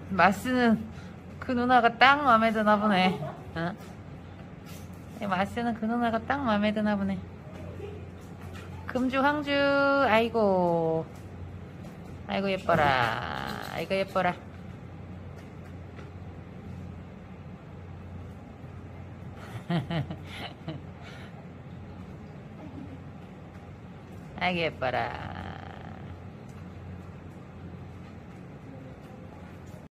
마스는 그 누나가 딱 마음에 드나 보네. 어? 마스는 그 누나가 딱 마음에 드나 보네. 금주 황주. 아이고 아이고 예뻐라. 아이고 예뻐라. 아이고 예뻐라.